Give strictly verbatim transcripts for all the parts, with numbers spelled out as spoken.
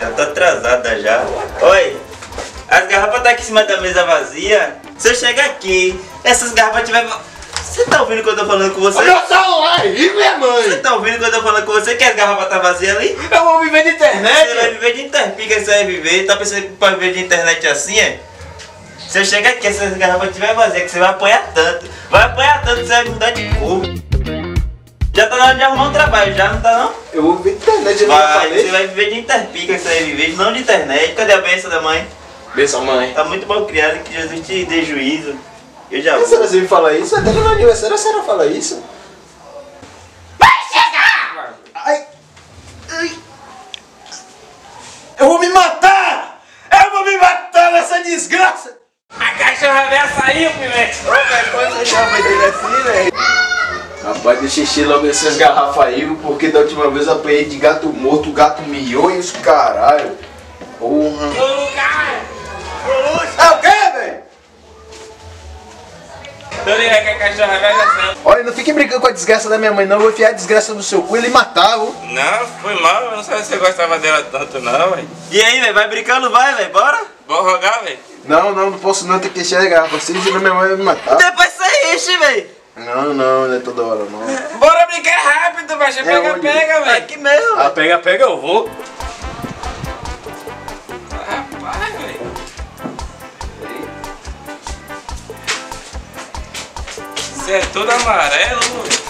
Já tá atrasada já. Oi, as garrafas tá aqui em cima da mesa vazia. Se eu chegar aqui, essas garrafas tiver... Você tá ouvindo quando eu tô falando com você? Meu celular aí, minha mãe! Você tá ouvindo quando eu tô falando com você que as garrafas tá vazia ali? Eu vou viver de internet! Você vai viver de internet, que você vai viver? Tá pensando que pode viver de internet assim, é? Se eu chegar aqui, essas garrafas tiver vazia, que você vai apanhar tanto. Vai apanhar tanto que você vai mudar de cor. Já tá na hora de arrumar um trabalho, já não tá não? Eu vou viver de internet, eu não Vai, falei. você vai viver de interpica, você vai viver, não de internet. Cadê a bênção da mãe? Benção, mãe. Tá muito mal criado, que Jesus te dê juízo. Eu já A vou. senhora me fala isso? Até no meu aniversário a senhora fala isso? Vai chegar! Ai! Ai! Eu vou me matar! Eu vou me matar nessa desgraça! A cachorra velha saiu, Pivete! Ô, velho, quando você chama dele assim, velho? Rapaz, deixa eu encher logo essas garrafas aí, porque da última vez eu apanhei de gato morto, gato miou e os caralho. Porra. Ô, Lucas! É o quê, velho? Tô ligado que a cachorra velha saiu. Olha, não fique brincando com a desgraça da minha mãe, não. Eu vou enfiar a desgraça no seu cu e ele matar, viu? Não, foi mal, eu não sabia se você gostava dela tanto não, velho. E aí, velho, vai brincando, vai, velho, bora? Vou rogar, velho? Não, não, não posso não, tem que encher a garrafa. Se senão minha mãe vai me matar. Depois você enche, velho. Não, não, não é toda hora, não. Bora brincar rápido, baixa, É pega, onde? pega, velho. Aqui mesmo. Ah, pega, pega, eu vou. Rapaz, velho. Você é todo amarelo, velho.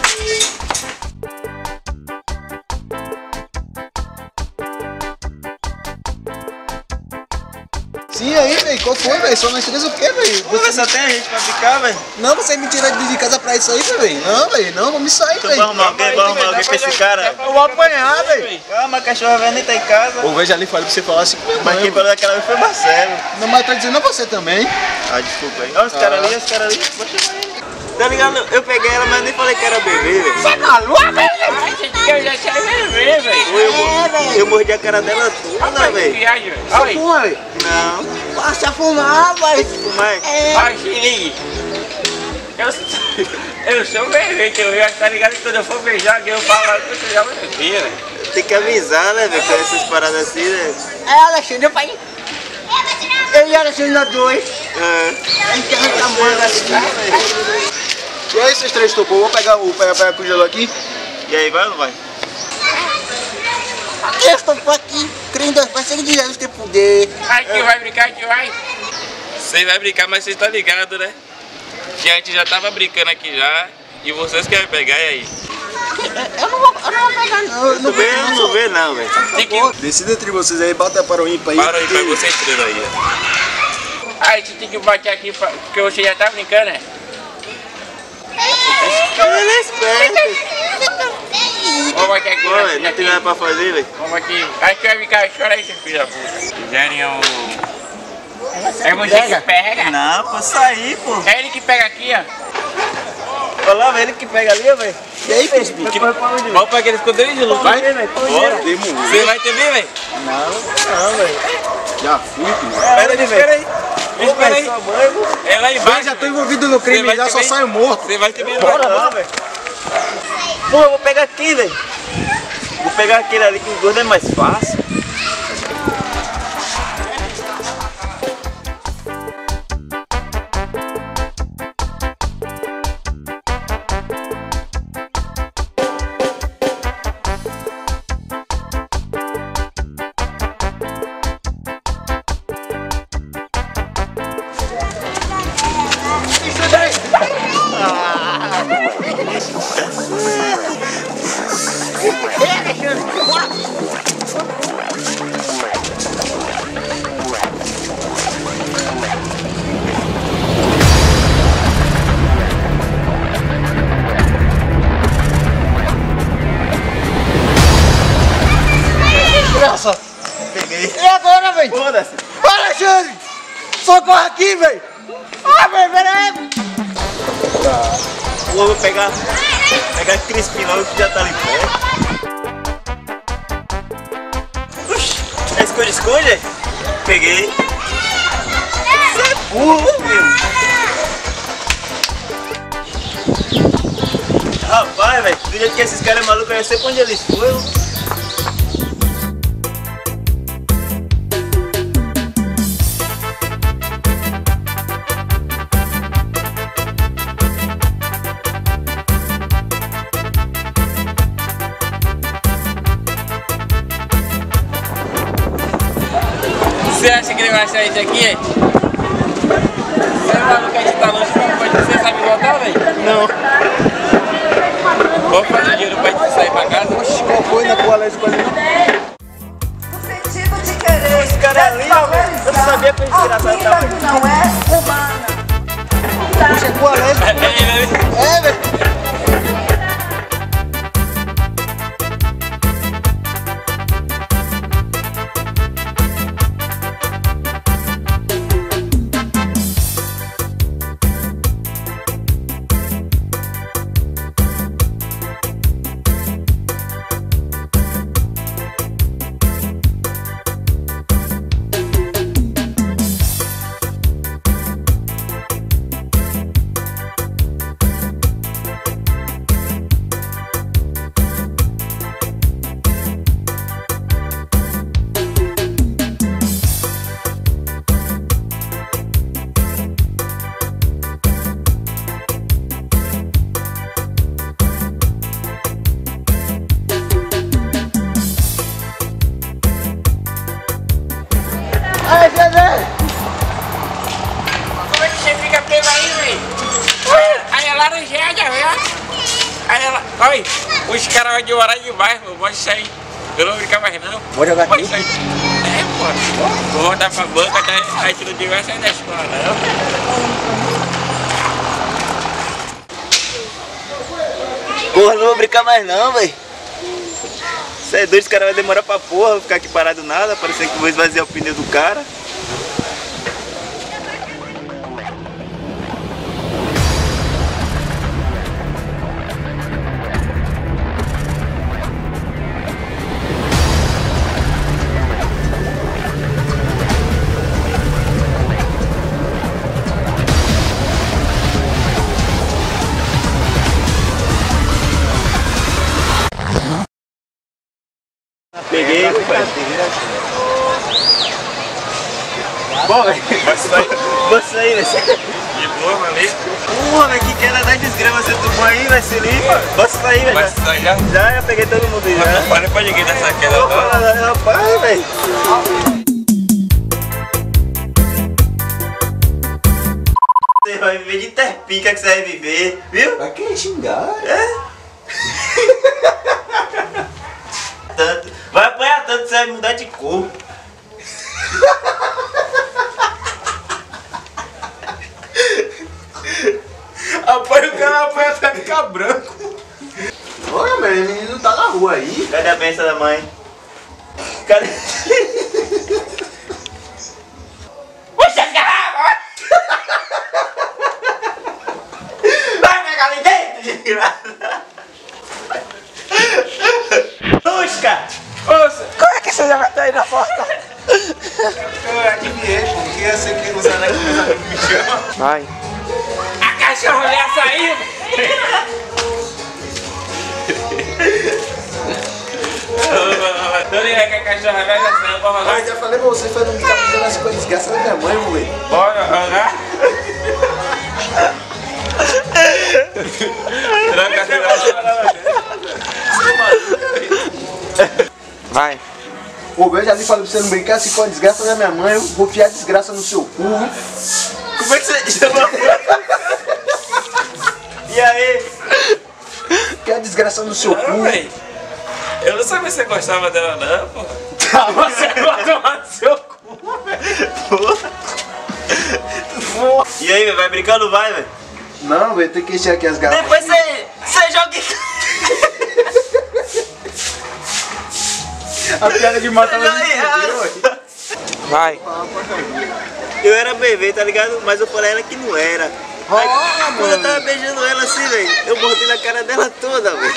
Sim, aí, velho, qual foi, velho? Só nós três o quê, velho? Vamos ver se tem a gente pra ficar, velho. Não, você me tirar de casa pra isso aí, velho? Não, velho, não, vamos sair, Tu vai arrumar alguém, vai arrumar alguém pra esse cara. Eu vou apanhar, velho. Calma, a cachorra velha nem tá em casa. Ô, veja ali, falei pra você falar assim com minha Mas quem falou daquela vez foi Marcelo. Não, mas tá dizendo você também. Ah, desculpa aí. Olha os caras ali, os caras ali. Vou chamar ele. Tá ligado? Eu peguei ela, mas nem falei que era bebê, velho. Você é maluco, velho? Achei que eu já tinha bebê, velho. Eu, eu, eu mordi a cara dela toda, velho. Viagem, velho. Só Olha aí. fuma, velho. Não. Passa a fumar, velho. Mas Olha, Xiringue. Eu, eu sou bebê, que eu tá ligado que quando eu for beijar alguém, eu falo que eu já bebê, velho. tem que avisar, né, velho? Com essas paradas assim, né? É, Alexandre, pai. Eu e Alexandre nós dois. É. A gente arranca a manga assim. E aí, vocês três tocou? Vou pegar o pega, pega o gelo aqui. E aí, vai ou não vai? Eu estou aqui, crendo, vai ser de Jesus ter poder. Ai, que vai brincar, que vai. Vocês vão brincar, mas vocês estão ligados, né? Que a gente já tava brincando aqui já. E vocês querem pegar, e aí? Eu não vou, eu não vou pegar, não. Eu Não vê, não vê, não, velho. Tem que... Decida entre vocês aí, bota para o ímpar aí. Para aí pra vocês três aí, ó. Aí, você tem que bater aqui, pra... porque você já tá brincando, né? Ele é esperto. Vamos bater aqui, Ô, né? velho, não tem nada pra fazer, velho. Vamos aqui. Acho que vai ficar, chora aí, seu filho da puta. Se quiserem um... É você que pega? Não, pô, sair, pô. É ele que pega aqui, ó. Olha lá, velho, ele que pega ali, velho. E aí, peixe? Vamos pra aquele esconderijo, Lu. Vai? Bora. Você vai também, velho? Não, não, velho. Já fui, filho. Espera aí, Espera velho. aí. Espera aí. É lá embaixo. Eu já tô envolvido no Você crime, vai já só também? saio morto. Você vai também, Bora, vai. não, velho. Pô, eu vou pegar aqui, velho. Vou pegar aquele ali que o gordo é mais fácil. Graça. Peguei. E agora, velho? Foda-se. Alexandre! Socorre aqui, velho! Ah, velho, peraí! Pô, eu vou pegar. Pegar Crispim logo que já tá ali perto. Oxi, é esconde-esconde? Peguei. Você é burro, meu. Rapaz, velho, do jeito que esses caras é malucos, eu sei pra onde eles foram. Você acha que ele vai sair daqui, hein? Você é maluco que a gente tá longe, você sabe voltar, velho? Não. Vamos fazer dinheiro pra gente sair pra casa? Oxi, qual foi na colégio com ele? Esse cara é ali, velho. Eu não sabia que esse desgraçado tava aqui. Não é humana. Puxa, colégio. É, É, velho. Ai, Zezé! como é que você fica preso aí, velho? Aí é laranjada, velho. Aí ela. Olha, os caras vão demorar demais, pô. Pode sair. Eu não vou brincar mais não. Vou jogar Pode aqui. sair. É, pô. Vou voltar pra banca, até a gente não vai sair da escola, não. Porra, não vou brincar mais não, velho. Você é doido, esse cara vai demorar pra porra, vou ficar aqui parado nada, parecendo que vou esvaziar o pneu do cara. Peguei, pai. Bom, velho. Vai sair. Vou sair, velho. De boa, ali. Porra, velho, que queda da desgrama você tomou aí, vai se limpa. Posso sair, velho? Vai sair já? Já, já peguei todo mundo aí, Mas já. não para pra ninguém dessa queda, Não, não. fala, rapaz, velho. Você vai viver de terpica que você vai viver, viu? Pra que xingar? É? Tanto. Vai apanhar tanto que você vai mudar de cor. Apanha o cara, apanha até ficar branco. Olha, velho, o menino tá na rua aí. Cadê a benção da mãe? Cadê? Puxa as garrafas! Vai pegar ali dentro, desgraça! Lusca! Como é que você já tá aí na porta? Eu adivinhei, pô, que ia ser quem usar na coisa do bichão. Vai. A cachorra já saiu! Tô ligado que a cachorra vai já saiu pra rolar. Mas já falei pra você, foi não ficar fazendo as coisas desgraçadas da minha mãe, moleque. Bora rolar? Tranca a Vai. Pô, eu já lhe falei pra você não brincar, se for a desgraça da minha mãe, eu vou fiar a desgraça no seu cu. Como é que você chama? E aí? Que é a desgraça no seu Não, cu. véi. Eu não sabia se você gostava dela, não, pô. Tá, você vai tomar no seu cu. Porra. E aí, vai brincar ou não vai, velho? Não, velho, tem que encher aqui as garrafas. Depois você, você joga em... A piada de matar Você ela joga me errado. fudeu, Vai. Eu era bebê, tá ligado? Mas eu falei a ela que não era. Aí, quando eu tava beijando ela assim, velho, eu mordi na cara dela toda, velho.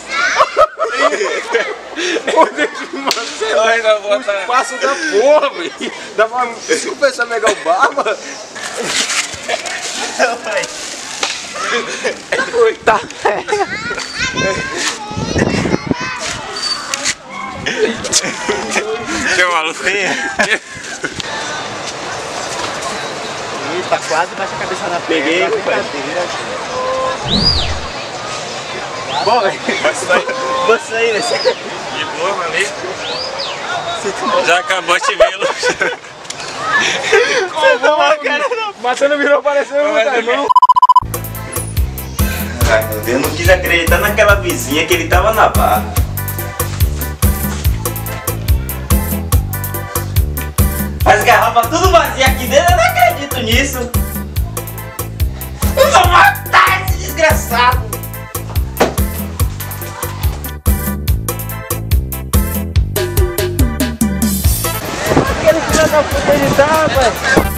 Pô, deixa eu você Oi, não vou botar. passo da porra, velho. Dá pra começar a pegar o barba. Tá. Seu maluco. Ih, tá quase baixa a cabeça na Peguei, pedra. pai. Bom, velho. Vai sair. Vou sair, velho. De boa, ali. Já acabou de vê-lo. Você tomou a cara não. Mas você não virou parecendo meu irmão. Ai meu Deus, eu não quis acreditar naquela vizinha que ele tava na barra. As garrafas tudo vazias aqui dentro, eu não acredito nisso. Eu vou matar esse desgraçado. Aquele filho da puta ele tá, rapaz.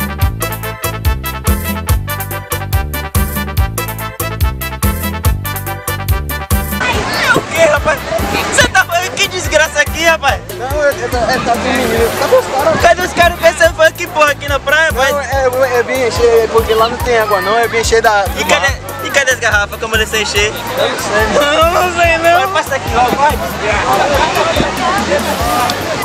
O que, rapaz? Você tá falando que desgraça aqui, rapaz? Não, é, é, é tá com menino. Cadê os caras? Cadê os caras pensando funk porra aqui na praia, rapaz? Não, é, é bem cheio, porque lá não tem água não, é bem cheio da... E cadê, e cadê as garrafas que eu mandei sem encher? Eu não sei. Não, não sei não. Vai passar aqui logo, vai.